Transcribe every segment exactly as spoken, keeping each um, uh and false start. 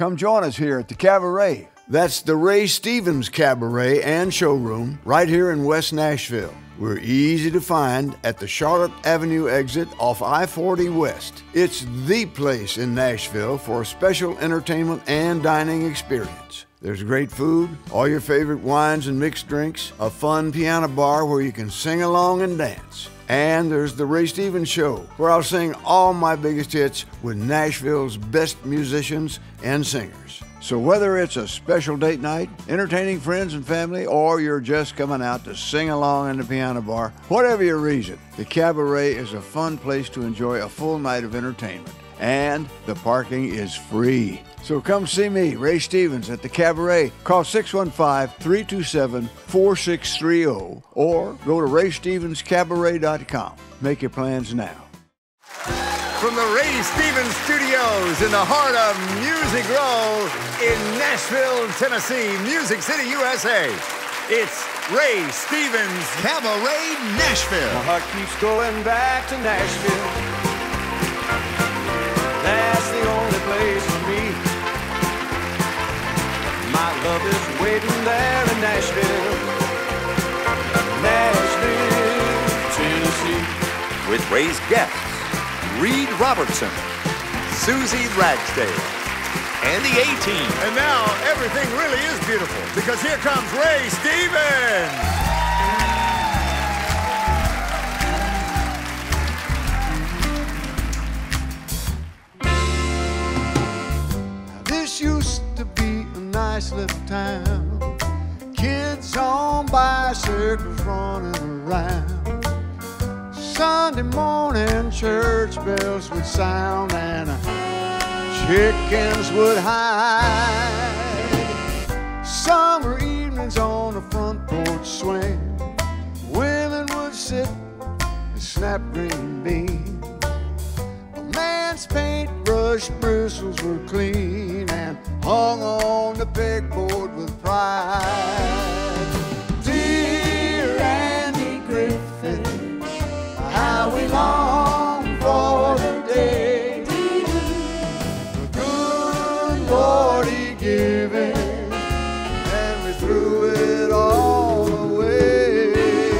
come join us here at the Cabaret. That's the Ray Stevens Cabaret and Showroom right here in West Nashville. We're easy to find at the Charlotte Avenue exit off I forty West. It's the place in Nashville for a special entertainment and dining experience. There's great food, all your favorite wines and mixed drinks, a fun piano bar where you can sing along and dance. And there's the Ray Stevens Show, where I'll sing all my biggest hits with Nashville's best musicians and singers. So whether it's a special date night, entertaining friends and family, or you're just coming out to sing along in the piano bar, whatever your reason, the Cabaret is a fun place to enjoy a full night of entertainment. And the parking is free. So come see me, Ray Stevens, at the Cabaret. Call six one five, three two seven, four six three zero or go to ray stevens cabaret dot com. Make your plans now. From the Ray Stevens Studios in the heart of Music Row in Nashville, Tennessee, Music City, U S A, it's Ray Stevens CabaRay Nashville. My heart keeps going back to Nashville. That's the only place for me. My love is waiting there in Nashville, Nashville, Tennessee. With Ray's guests, Reed Robertson, Suzi Ragsdale, and the A-Team. And now everything really is beautiful because here comes Ray Stevens. Used to be a nice little town, kids on bicycles running around. Sunday morning church bells would sound and chickens would hide. Summer evenings on the front porch swing, women would sit and snap green beans. A man's paintbrush bristles were clean and hung on the pegboard with pride. Dear Andy Griffith, how we long for the day the good Lord He gave it, and we threw it all away.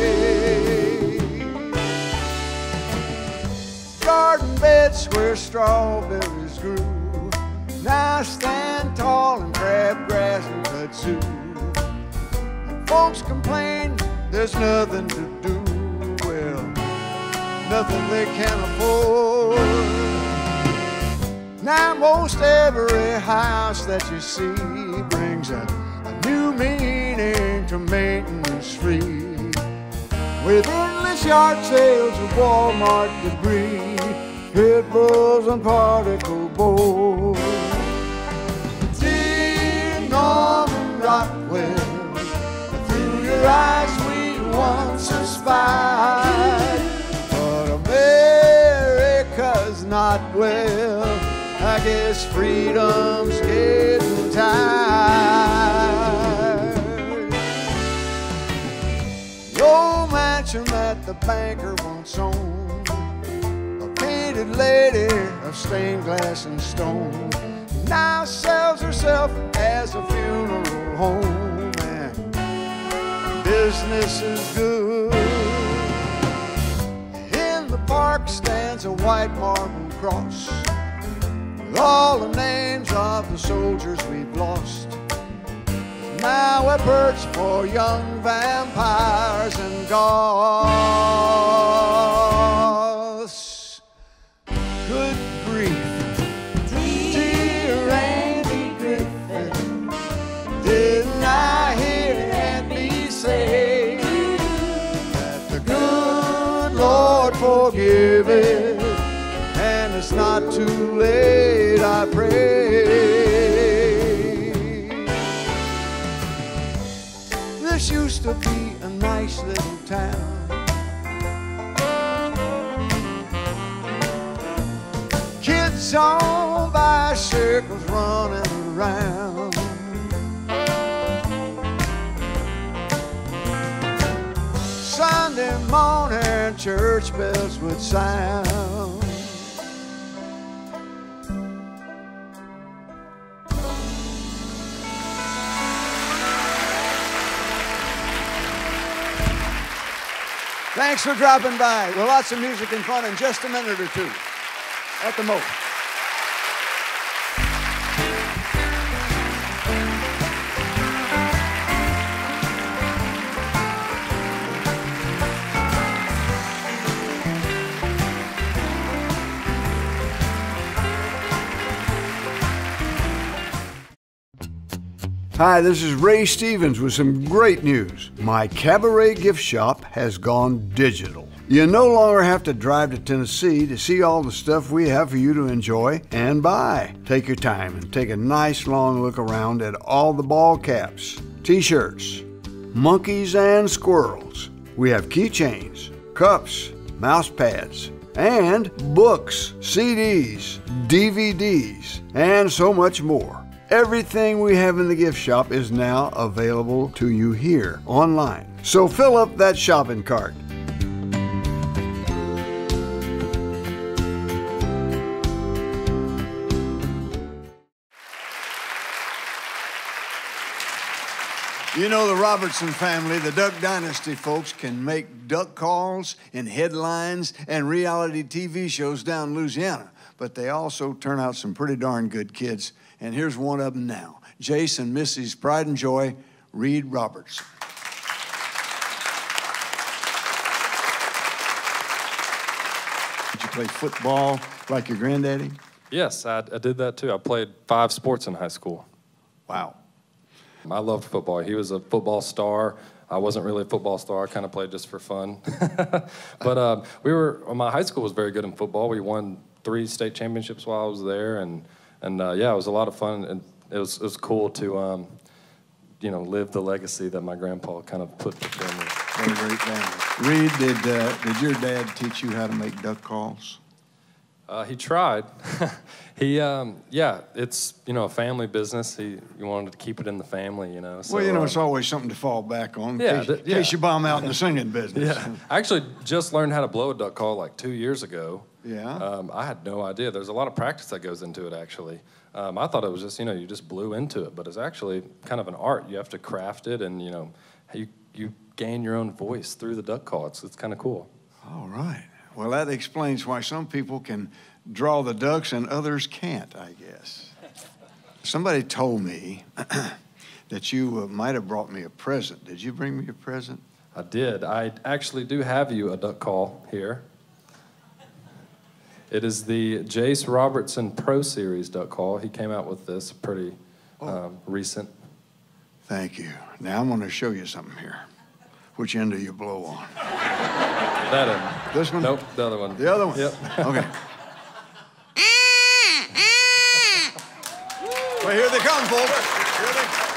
Garden beds where strawberries grew now stand tall in crabgrass and kudzu. And folks complain there's nothing to do. Well, nothing they can afford. Now most every house that you see brings a, a new meaning to maintenance free, with endless yard sales of Walmart debris, pit bulls and particle boards. Norman Rockwell, through your eyes we once espied, but America's not well. I guess freedom's getting tired. The old mansion that the banker once owned, a painted lady of stained glass and stone, now sells herself as a funeral home, and business is good. In the park stands a white marble cross with all the names of the soldiers we've lost. Now a perch for young vampires and goths. Good grief. Didn't I hear Andy say that the good Lord forgive it, and it's not too late, I pray. This used to be a nice little town, kids on bicycles running around. Sunday morning church bells would sound. Thanks for dropping by. Well, lots of music and fun in just a minute or two, at the most. Hi, this is Ray Stevens with some great news. My CabaRay gift shop has gone digital. You no longer have to drive to Tennessee to see all the stuff we have for you to enjoy and buy. Take your time and take a nice long look around at all the ball caps, t-shirts, monkeys and squirrels. We have keychains, cups, mouse pads, and books, C Ds, D V Ds, and so much more. Everything we have in the gift shop is now available to you here online. So fill up that shopping cart. You know, the Robertson family, the Duck Dynasty folks, can make duck calls and headlines and reality T V shows down in Louisiana, but they also turn out some pretty darn good kids. And here's one of them now. Jace and Missy's pride and joy, Reed Robertson. Did you play football like your granddaddy? Yes, I, I did that too. I played five sports in high school. Wow. I loved football. He was a football star. I wasn't really a football star. I kind of played just for fun. But uh, we were, my high school was very good in football. We won three state championships while I was there, and And uh, yeah, it was a lot of fun, and it was it was cool to, um, you know, live the legacy that my grandpa kind of put before me. What a great family. Reed, did uh, did your dad teach you how to make duck calls? Uh, he tried. he, um, yeah, it's you know a family business. He you wanted to keep it in the family, you know. So, well, you know, uh, it's always something to fall back on. Yeah, in case, th- yeah. in case you bomb out in the singing business. Yeah, I actually just learned how to blow a duck call like two years ago. Yeah. Um, I had no idea. There's a lot of practice that goes into it, actually. Um, I thought it was just, you know, you just blew into it, but it's actually kind of an art. You have to craft it, and, you know, you, you gain your own voice through the duck call. It's, it's kind of cool. All right. Well, that explains why some people can draw the ducks and others can't, I guess. Somebody told me that you uh, might have brought me a present. Did you bring me a present? I did. I actually do have you a duck call here. It is the Jace Robertson Pro Series duck call. He came out with this pretty um, oh. recent. Thank you. Now I'm going to show you something here. Which end do you blow on? That end. This one? Nope, the other one. The other one? Yep. Okay. Well, here they come, folks. Here they come.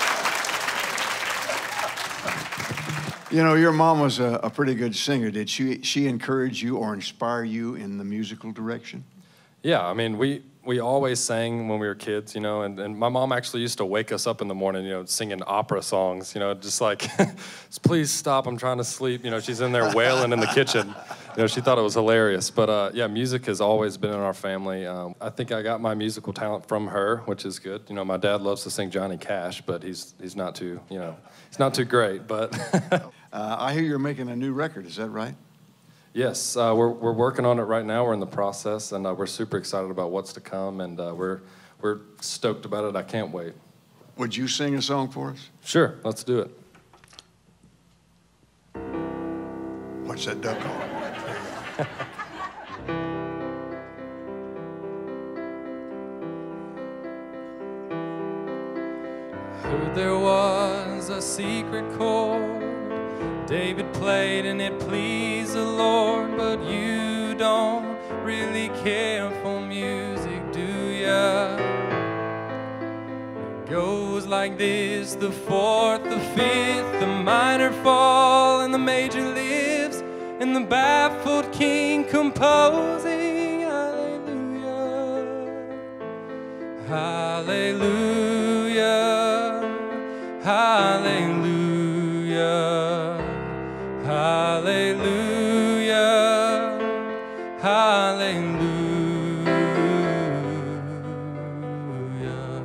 You know, your mom was a, a pretty good singer. Did she, she encourage you or inspire you in the musical direction? Yeah, I mean, we, we always sang when we were kids, you know, and, and my mom actually used to wake us up in the morning, you know, singing opera songs, you know, just like, please stop, I'm trying to sleep. You know, she's in there wailing in the kitchen. You know, she thought it was hilarious. But, uh, yeah, music has always been in our family. Um, I think I got my musical talent from her, which is good. You know, my dad loves to sing Johnny Cash, but he's, he's not too, you know, he's not too great, but... uh, I hear you're making a new record, is that right? Yes, uh, we're, we're working on it right now. We're in the process, and uh, we're super excited about what's to come, and uh, we're, we're stoked about it. I can't wait. Would you sing a song for us? Sure, let's do it. What's that duck call? Heard there was a secret chord David played and it pleased the Lord, but you don't really care for music, do ya? It goes like this: the fourth, the fifth, the minor fall, and the major lives, and the baffled king composing. Hallelujah, hallelujah, hallelujah. Hallelujah, hallelujah.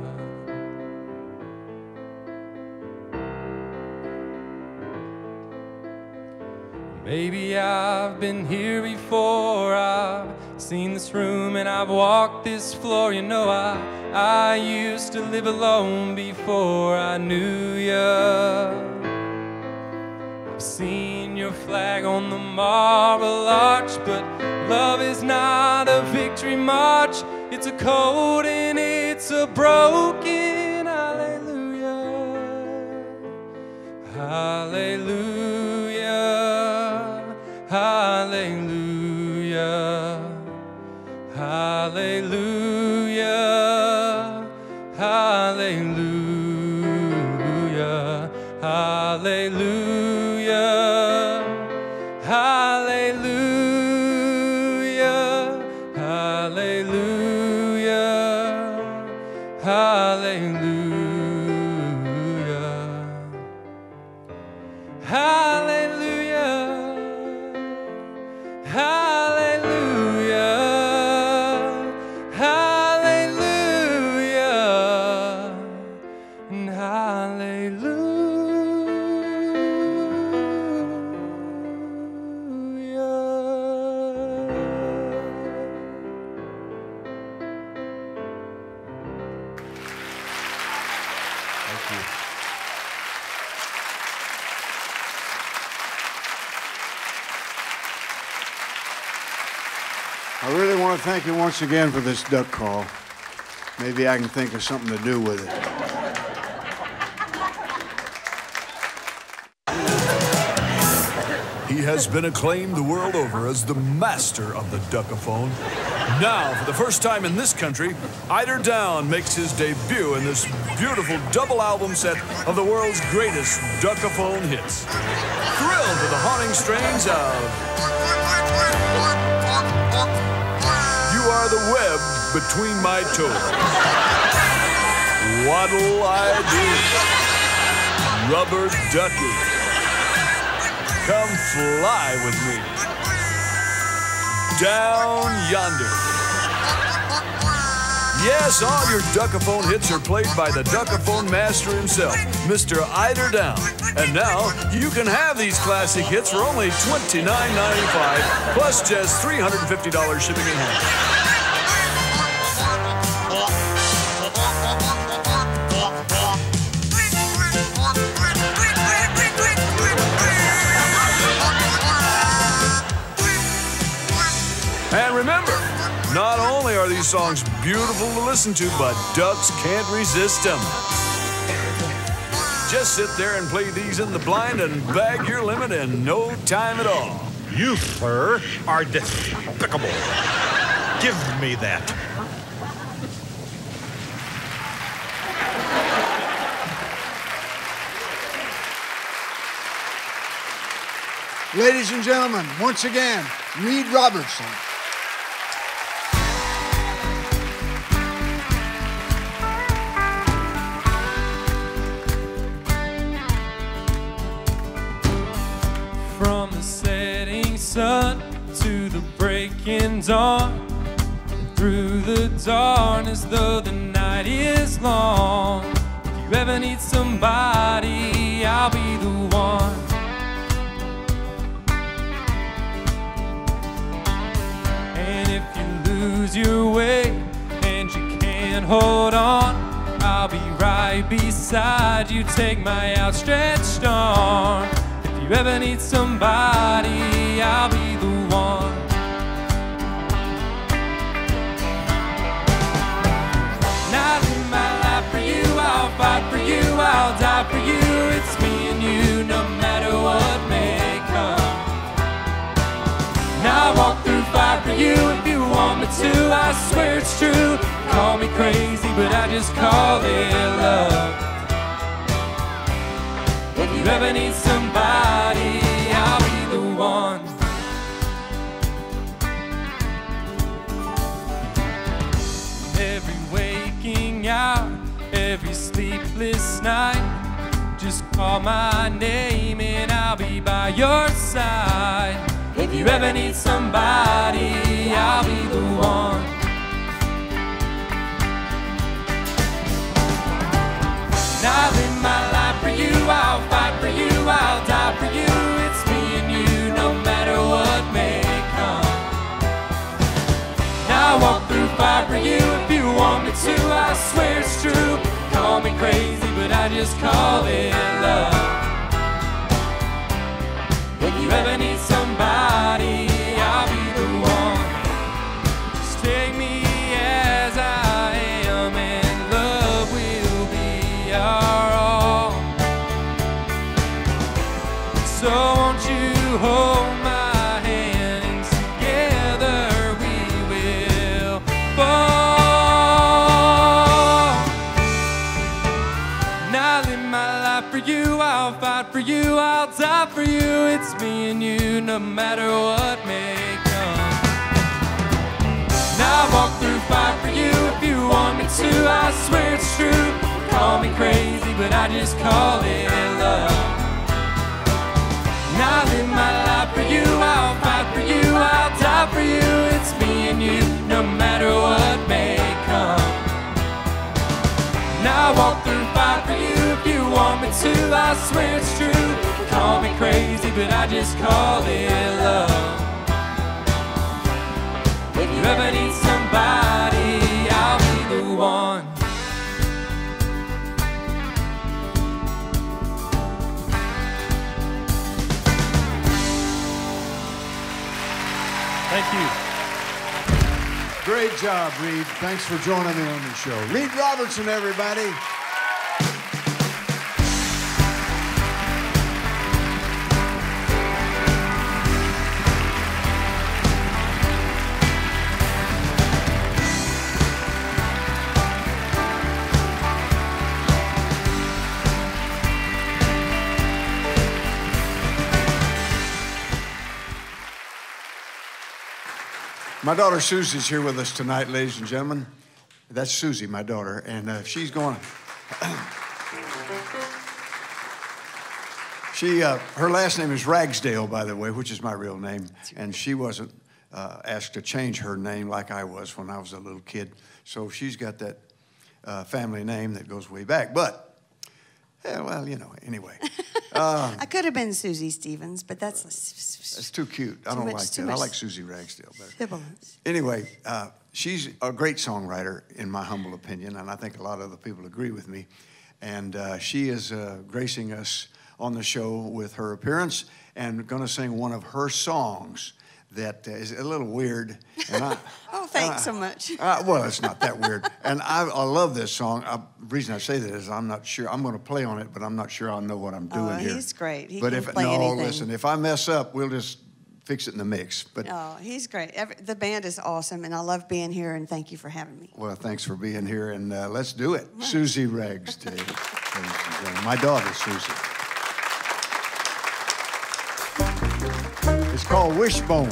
Maybe I've been here before, I've seen this room and I've walked this floor. You know, I, I used to live alone before I knew ya. I've seen your flag on the marble arch, but love is not a victory march. It's a cold and it's a broken hallelujah. Hallelujah. Hallelujah. Hallelujah. Hallelujah. Hallelujah. Hallelujah. Hallelujah. Hallelujah. Hallelujah. Hallelujah. Hallelujah. And hallelujah. Thank you. I really want to thank you once again for this duck call. Maybe I can think of something to do with it. He has been acclaimed the world over as the master of the duckaphone. Now, for the first time in this country, Eider Down makes his debut in this beautiful double album set of the world's greatest duckaphone hits. Thrilled with the haunting strains of You Are the Web Between My Toes, What'll I Do, Rubber Ducky, Come Fly With Me, Down Yonder. Yes, all your duckaphone hits are played by the duckaphone master himself, Mister Eider Down. And now, you can have these classic hits for only twenty-nine ninety-five, plus just three hundred fifty dollars shipping and handling. And remember, not only are these songs beautiful to listen to, but ducks can't resist them. Just sit there and play these in the blind and bag your limit in no time at all. You, sir, are despicable. Give me that. Ladies and gentlemen, once again, Reed Robertson. From the setting sun to the breaking dawn, through the darkness, though the night is long. If you ever need somebody, I'll be the one. And if you lose your way and you can't hold on, I'll be right beside you. Take my outstretched arm. If you ever need somebody, I'll be the one. Now I live my life for you, I'll fight for you, I'll die for you. It's me and you, no matter what may come. Now I walk through fire for you if you want me to. I swear it's true. Call me crazy, but I just call it love. If you ever need somebody, I'll be the one. Every waking hour, every sleepless night, just call my name and I'll be by your side. If you ever need somebody, I'll be the one. Now I live my life for you, I'll fight for you, I'll die for you. It's me and you, no matter swear it's true. Call me crazy, but I just call it love. If you ever need somebody, I'll be the one. Just take me as I am, and love will be our all. So won't you hold my hand, and together we will fall. And I live my life for you, I'll fight for you, I'll die for you. It's me and you, no matter what may come. And I'll walk through fire for you if you want me to. I swear it's true. Call me crazy, but I just call it love. And I live my life for you, I'll fight for you, I'll die for you. It's me and you, no matter what may come. And I'll walk through fire for you if you want me to. I swear it's true. Call me crazy, but I just call it love. If you ever need somebody, I'll be the one. Thank you. Great job, Reed. Thanks for joining me on the show. Reed Robertson, everybody. My daughter Suzi's here with us tonight, ladies and gentlemen. That's Suzi, my daughter, and uh, she's going. she, uh, her last name is Ragsdale, by the way, which is my real name, and she wasn't uh, asked to change her name like I was when I was a little kid. So she's got that uh, family name that goes way back. But, yeah, well, you know, anyway. Uh, I could have been Suzi Stevens, but that's... That's too cute. I don't much, like that. I like Suzi Ragsdale better. Sibilance. Anyway, uh, she's a great songwriter, in my humble opinion, and I think a lot of other people agree with me. And uh, she is uh, gracing us on the show with her appearance and going to sing one of her songs that uh, is a little weird. And I, oh, thanks I, so much. I, well, it's not that weird. And I, I love this song. I, the reason I say that is I'm not sure. I'm going to play on it, but I'm not sure I'll know what I'm doing oh, here. He's great. He but can if play no, anything. listen, if I mess up, we'll just fix it in the mix. But oh, he's great. Every, the band is awesome, and I love being here, and thank you for having me. Well, thanks for being here, and uh, let's do it. Right. Suzi Ragsdale, my daughter, Suzi. It's called Wishbone.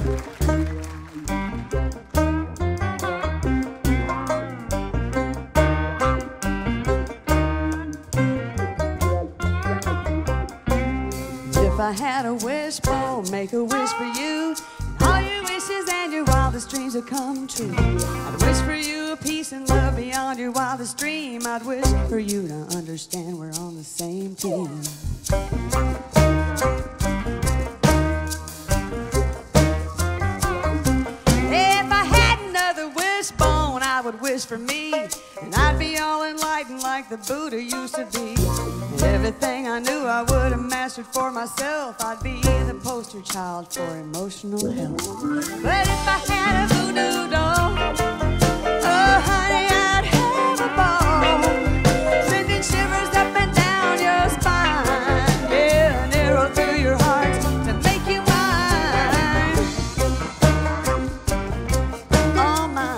If I had a wishbone, make a wish for you. All your wishes and your wildest dreams would come true. I'd wish for you a peace and love beyond your wildest dream. I'd wish for you to understand we're on the same team. If I had another wishbone, I would wish for me, and I'd be all enlightened like the Buddha used to be. Everything I knew I would have mastered for myself. I'd be the poster child for emotional health. But if I had a voodoo doll, oh honey, I'd have a ball, sending shivers up and down your spine, yeah, an arrow through your heart to make you mine, all mine.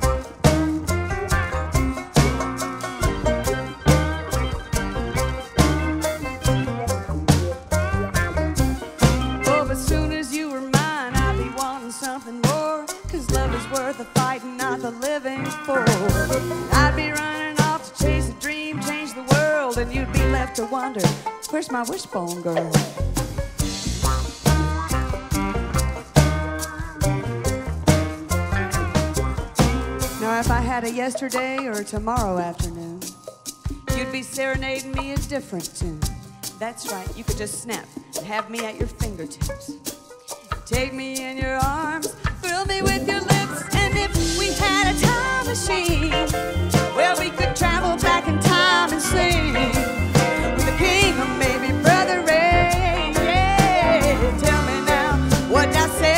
Worth the fighting, not the living for. I'd be running off to chase a dream, change the world, and you'd be left to wonder, where's my wishbone girl? Now if I had a yesterday or a tomorrow afternoon, you'd be serenading me a different tune. That's right, you could just snap and have me at your fingertips. Take me in your arms, throw thrill me with your lips. And if we had a time machine, well, we could travel back in time and sing with the king or maybe Brother Ray. Yeah, tell me now what I say.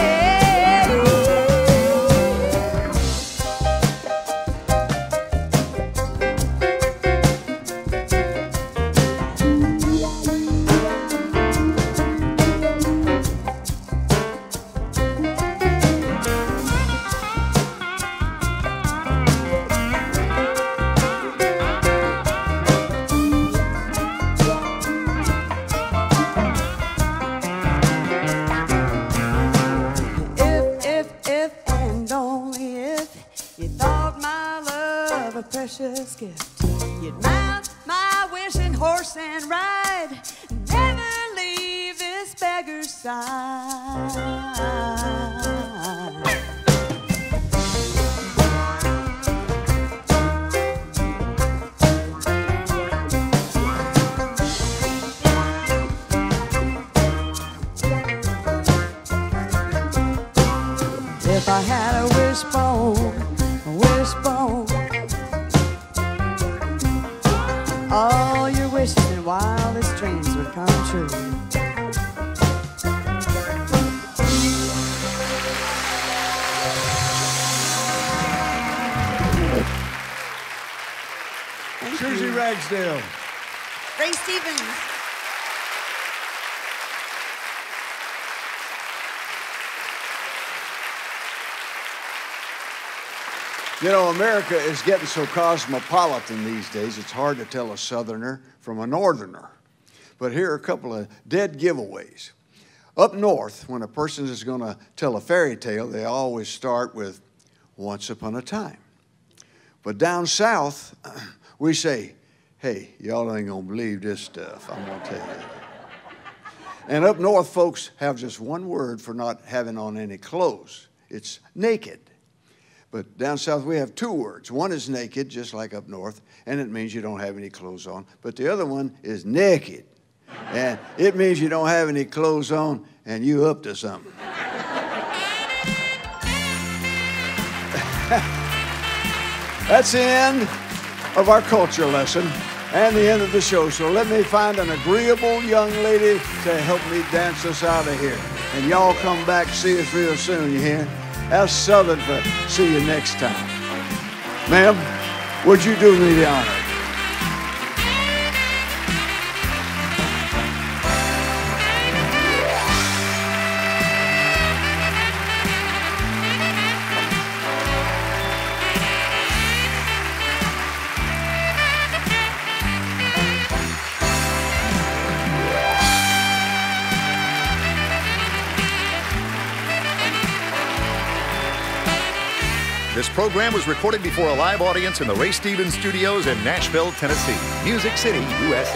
Precious gift, you'd mount my wishing horse and ride, never leave this beggar's side. If I had a wishbone, a wishbone, all your wishes and wildest dreams would come true. Suzi Ragsdale. Ray Stevens. You know, America is getting so cosmopolitan these days, it's hard to tell a Southerner from a Northerner. But here are a couple of dead giveaways. Up north, when a person is going to tell a fairy tale, they always start with once upon a time. But down south, we say, hey, y'all ain't going to believe this stuff, I'm going to tell you. And up north, folks have just one word for not having on any clothes. It's naked. But down south, we have two words. One is naked, just like up north, and it means you don't have any clothes on. But the other one is naked, and it means you don't have any clothes on, and you up to something. That's the end of our culture lesson and the end of the show. So let me find an agreeable young lady to help me dance us out of here. And y'all come back, see us real soon, you hear? Ask Southern for see you next time. Ma'am, would you do me the honor? This program was recorded before a live audience in the Ray Stevens Studios in Nashville, Tennessee, Music City, U S A.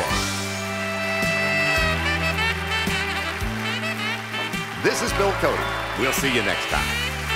This is Bill Cody. We'll see you next time.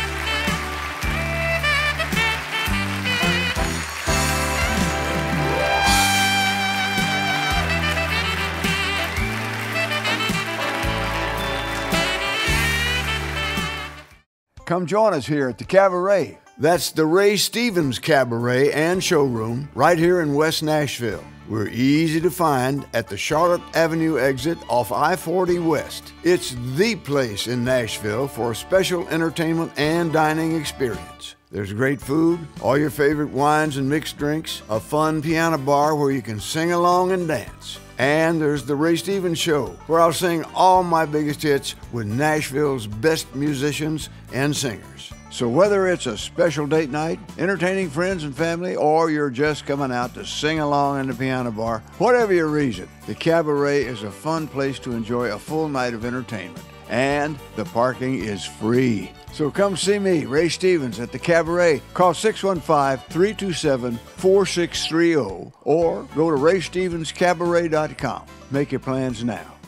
Come join us here at the CabaRay. That's the Ray Stevens CabaRay and Showroom right here in West Nashville. We're easy to find at the Charlotte Avenue exit off I forty West. It's the place in Nashville for a special entertainment and dining experience. There's great food, all your favorite wines and mixed drinks, a fun piano bar where you can sing along and dance. And there's the Ray Stevens Show, where I'll sing all my biggest hits with Nashville's best musicians and singers. So whether it's a special date night, entertaining friends and family, or you're just coming out to sing along in the piano bar, whatever your reason, the CabaRay is a fun place to enjoy a full night of entertainment. And the parking is free. So come see me, Ray Stevens, at the CabaRay. Call six one five, three two seven, four six three zero or go to ray stevens cabaret dot com. Make your plans now.